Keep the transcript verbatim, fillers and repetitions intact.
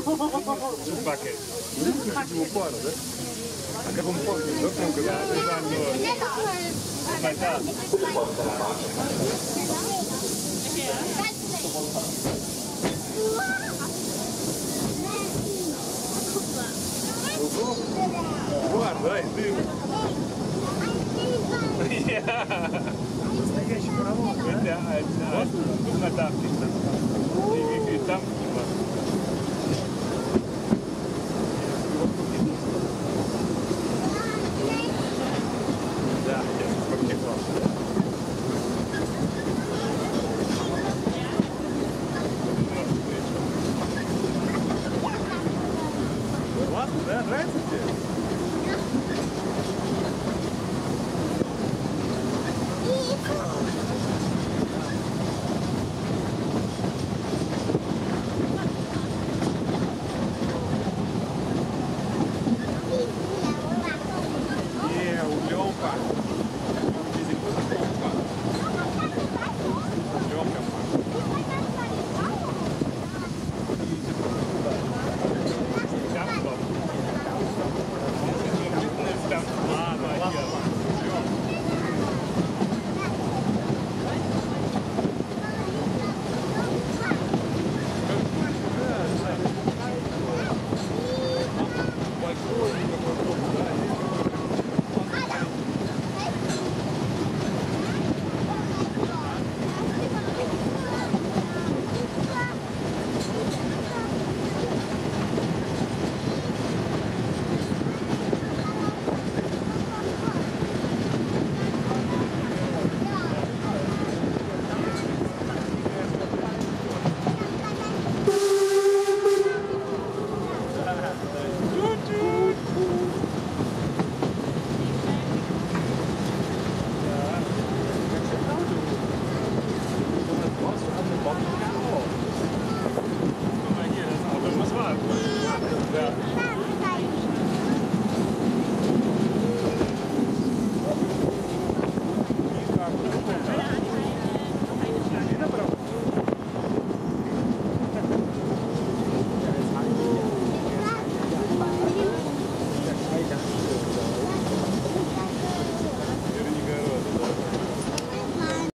Пакет. Его пара, да? А как он пахнет, да, прям как... Я не знаю, но... Пар, да, и дым. Настоящий паровоз, да? Да, да. Тут на тапке. И там... Да, я побегал. Классно, да? Нравится тебе?